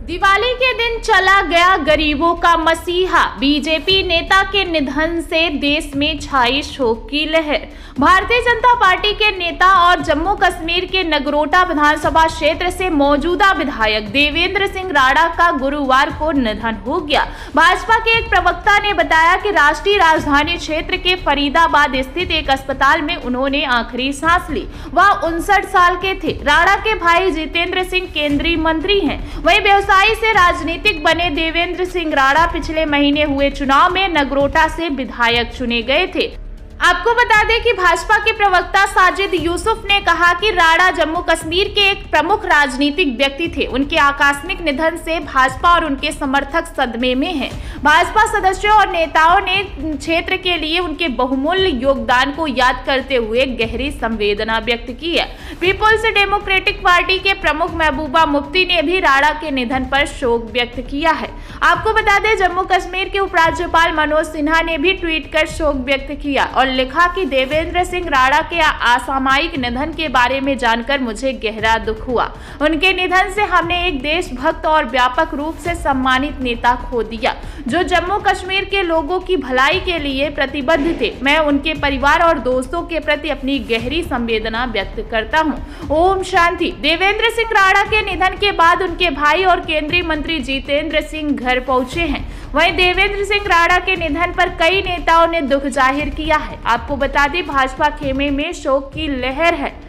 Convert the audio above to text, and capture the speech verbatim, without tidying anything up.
दिवाली के दिन चला गया गरीबों का मसीहा। बीजेपी नेता के निधन से देश में छाई शोक की लहर। भारतीय जनता पार्टी के नेता और जम्मू कश्मीर के नगरोटा विधानसभा क्षेत्र से मौजूदा विधायक देवेंद्र सिंह राणा का गुरुवार को निधन हो गया। भाजपा के एक प्रवक्ता ने बताया कि राष्ट्रीय राजधानी क्षेत्र के फरीदाबाद स्थित एक अस्पताल में उन्होंने आखिरी सांस ली। वह उनसठ साल के थे। राणा के भाई जितेंद्र सिंह केंद्रीय मंत्री हैं। वही व्यवसायी से राजनीतिक बने देवेंद्र सिंह राणा पिछले महीने हुए चुनाव में नगरोटा से विधायक चुने गए थे। आपको बता दें कि भाजपा के प्रवक्ता साजिद यूसुफ ने कहा कि राणा जम्मू कश्मीर के एक प्रमुख राजनीतिक व्यक्ति थे। उनके आकस्मिक निधन से भाजपा और उनके समर्थक सदमे में हैं। भाजपा सदस्यों और नेताओं ने क्षेत्र के लिए उनके बहुमूल्य योगदान को याद करते हुए गहरी संवेदना व्यक्त की है। पीपुल्स डेमोक्रेटिक पार्टी के प्रमुख महबूबा मुफ्ती ने भी राणा के निधन पर शोक व्यक्त किया है। आपको बता दें, जम्मू कश्मीर के उपराज्यपाल मनोज सिन्हा ने भी ट्वीट कर शोक व्यक्त किया और लिखा कि देवेंद्र सिंह राणा के असामयिक निधन के बारे में जानकर मुझे गहरा दुख हुआ। उनके निधन से हमने एक देशभक्त और व्यापक रूप से सम्मानित नेता खो दिया, जो जम्मू कश्मीर के लोगों की भलाई के लिए प्रतिबद्ध थे। मैं उनके परिवार और दोस्तों के प्रति अपनी गहरी संवेदना व्यक्त करता हूं। ओम शांति। देवेंद्र सिंह राणा के निधन के बाद उनके भाई और केंद्रीय मंत्री जितेंद्र सिंह घर पहुंचे हैं। वहीं देवेंद्र सिंह राणा के निधन पर कई नेताओं ने दुख जाहिर किया है। आपको बता दें, भाजपा खेमे में शोक की लहर है।